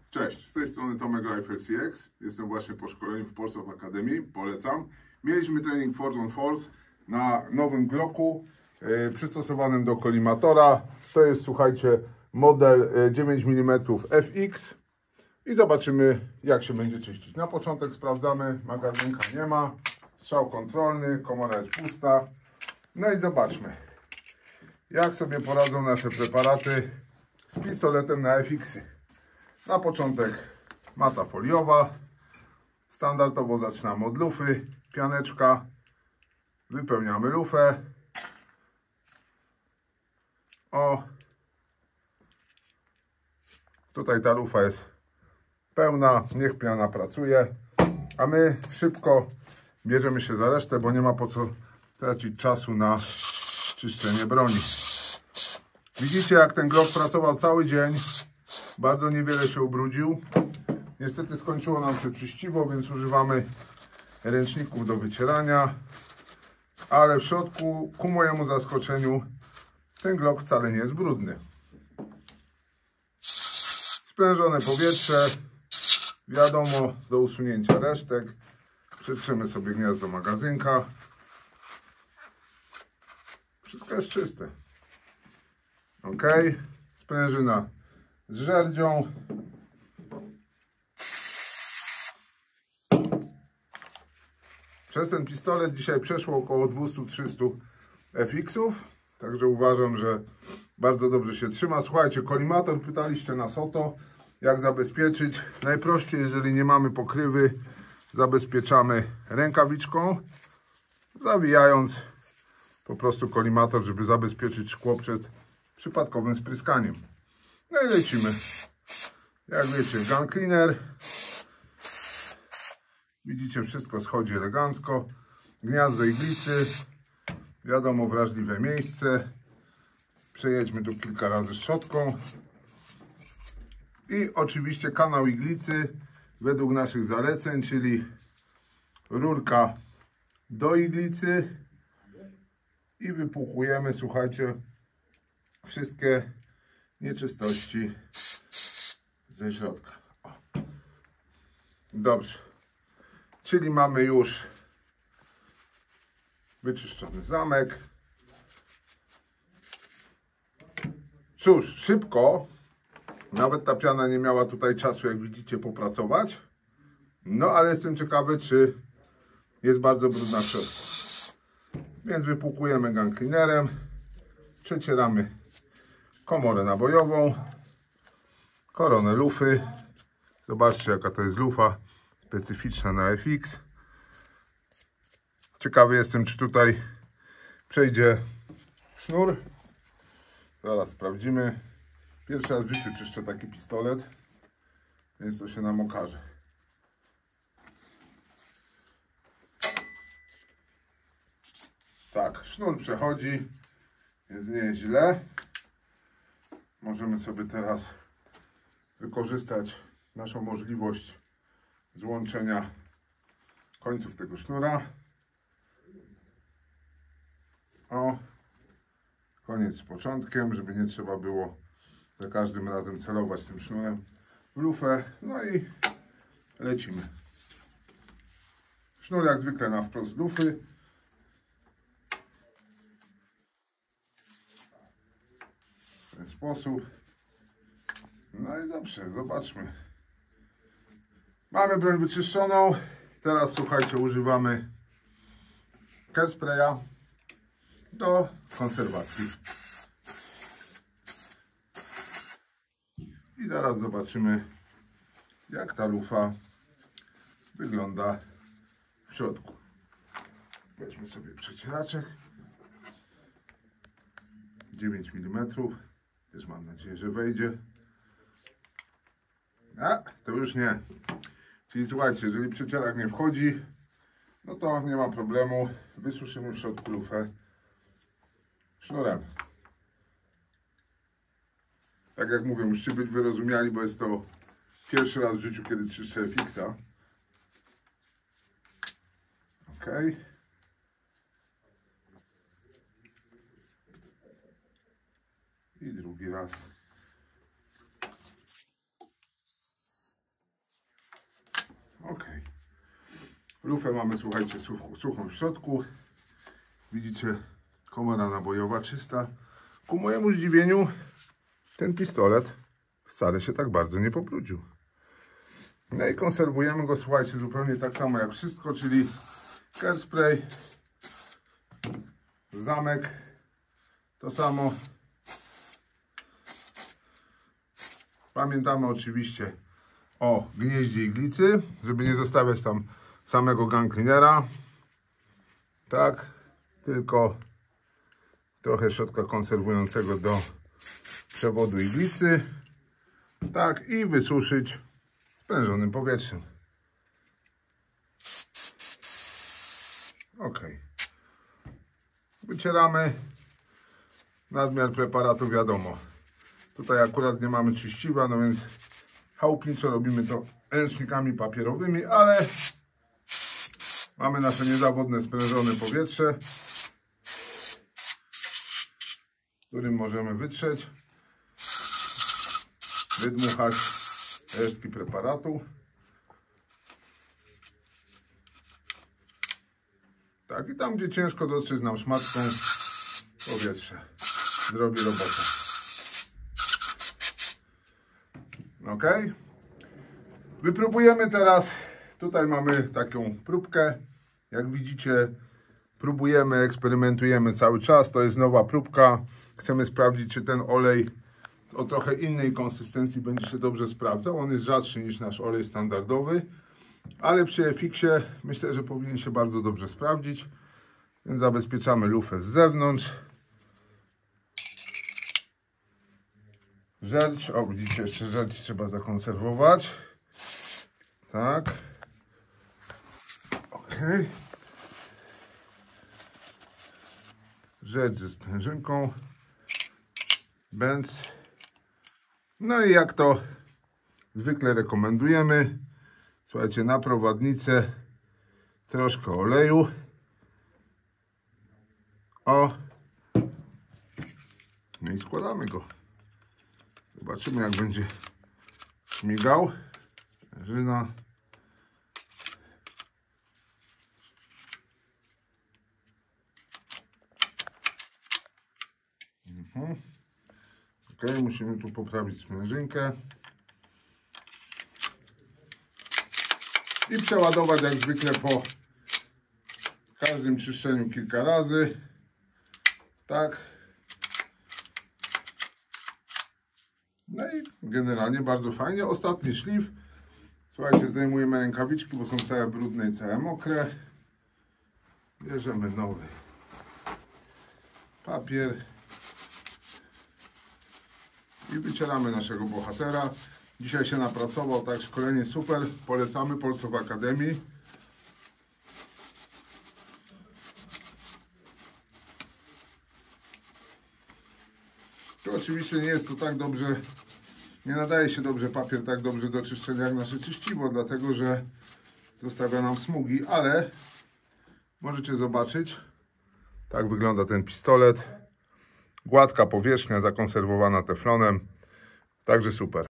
Cześć, z tej strony Tomek Rifle CX. Jestem właśnie po szkoleniu w Polsat Academy, polecam. Mieliśmy trening Force on Force na nowym Glocku przystosowanym do kolimatora. To jest, słuchajcie, model 9 mm FX i zobaczymy, jak się będzie czyścić. Na początek sprawdzamy, magazynka nie ma, strzał kontrolny, komora jest pusta. No i zobaczmy, jak sobie poradzą nasze preparaty z pistoletem na FX-y. Na początek mata foliowa. Standardowo zaczynamy od lufy. Pianeczka. Wypełniamy lufę. O. Tutaj ta lufa jest pełna. Niech piana pracuje. A my szybko bierzemy się za resztę, bo nie ma po co tracić czasu na czyszczenie broni. Widzicie, jak ten Glock pracował cały dzień. Bardzo niewiele się ubrudził. Niestety skończyło nam się czyściwo, więc używamy ręczników do wycierania. Ale w środku, ku mojemu zaskoczeniu, ten Glock wcale nie jest brudny. Sprężone powietrze. Wiadomo, do usunięcia resztek. Przetrzemy sobie gniazdo magazynka. Wszystko jest czyste. Ok. Sprężyna z żerdzią. Przez ten pistolet dzisiaj przeszło około 200-300 FX-ów. Także uważam, że bardzo dobrze się trzyma. Słuchajcie, kolimator, pytaliście nas o to, jak zabezpieczyć. Najprościej, jeżeli nie mamy pokrywy, zabezpieczamy rękawiczką, zawijając po prostu kolimator, żeby zabezpieczyć szkło przed przypadkowym spryskaniem. No i lecimy. Jak wiecie, gun cleaner. Widzicie, wszystko schodzi elegancko. Gniazdo iglicy. Wiadomo, wrażliwe miejsce. Przejedźmy tu kilka razy szczotką. I oczywiście kanał iglicy według naszych zaleceń, czyli rurka do iglicy. I wypłukujemy, słuchajcie, wszystkie nieczystości ze środka. O. Dobrze. Czyli mamy już wyczyszczony zamek. Cóż, szybko. Nawet ta piana nie miała tutaj czasu, jak widzicie, popracować. No, ale jestem ciekawy, czy jest bardzo brudna w środku. Więc wypłukujemy gun cleanerem. Przecieramy komorę nabojową. Koronę lufy. Zobaczcie, jaka to jest lufa specyficzna na FX. Ciekawy jestem, czy tutaj przejdzie sznur. Zaraz sprawdzimy. Pierwszy raz w życiu czyszczę taki pistolet, więc to się nam okaże. Tak, sznur przechodzi, więc nie jest źle. Możemy sobie teraz wykorzystać naszą możliwość złączenia końców tego sznura. O, koniec z początkiem, żeby nie trzeba było za każdym razem celować tym sznurem w lufę. No i lecimy. Sznur jak zwykle na wprost lufy. W ten sposób. No i dobrze, zobaczmy. Mamy broń wyczyszczoną. Teraz, słuchajcie, używamy care spraya do konserwacji. I zaraz zobaczymy, jak ta lufa wygląda w środku. Weźmy sobie przecieraczek. 9 mm. Też mam nadzieję, że wejdzie. A, to już nie. Czyli słuchajcie, jeżeli przecierak nie wchodzi, no to nie ma problemu. Wysuszymy w środku lufę sznurem. Tak jak mówię, musicie być wyrozumiali, bo jest to pierwszy raz w życiu, kiedy czyszczę FX-a. Ok. I drugi raz. Lufę mamy, słuchajcie, suchą w środku. Widzicie, komora nabojowa czysta. Ku mojemu zdziwieniu ten pistolet wcale się tak bardzo nie pobrudził. No i konserwujemy go, słuchajcie, zupełnie tak samo jak wszystko, czyli care spray, zamek, to samo. Pamiętamy oczywiście o gnieździe iglicy, żeby nie zostawiać tam samego gun cleanera. Tak, tylko trochę środka konserwującego do przewodu iglicy. Tak, i wysuszyć sprężonym powietrzem. Ok. Wycieramy. Nadmiar preparatu wiadomo. Tutaj akurat nie mamy czyściwa, no więc chałupniczo robimy to ręcznikami papierowymi, ale mamy nasze niezawodne sprężone powietrze, którym możemy wytrzeć, wydmuchać resztki preparatu. Tak, i tam, gdzie ciężko dotrzeć nam szmatką, powietrze zrobi robotę. Ok. Wypróbujemy teraz. Tutaj mamy taką próbkę. Jak widzicie, próbujemy, eksperymentujemy cały czas. To jest nowa próbka. Chcemy sprawdzić, czy ten olej o trochę innej konsystencji będzie się dobrze sprawdzał. On jest rzadszy niż nasz olej standardowy, ale przy EFIX-ie myślę, że powinien się bardzo dobrze sprawdzić. Więc zabezpieczamy lufę z zewnątrz. Żerć, o widzicie, jeszcze żerć trzeba zakonserwować. Tak. Ok. Żerć ze sprężynką. Benz. No i jak to zwykle rekomendujemy, słuchajcie, na prowadnicę troszkę oleju. O. No i składamy go. Zobaczymy, jak będzie śmigał. Sprężyna. Ok, musimy tu poprawić sprężynkę. I przeładować jak zwykle po każdym czyszczeniu kilka razy. Tak. No i generalnie bardzo fajnie. Ostatni szlif. Słuchajcie, zdejmujemy rękawiczki, bo są całe brudne i całe mokre. Bierzemy nowy papier i wycieramy naszego bohatera. Dzisiaj się napracował, tak, szkolenie super. Polecamy, Polsov Academy. Tu oczywiście nie jest to tak dobrze, nie nadaje się dobrze papier tak dobrze do czyszczenia jak nasze czyściwo, dlatego że zostawia nam smugi, ale możecie zobaczyć, tak wygląda ten pistolet. Gładka powierzchnia zakonserwowana teflonem, także super.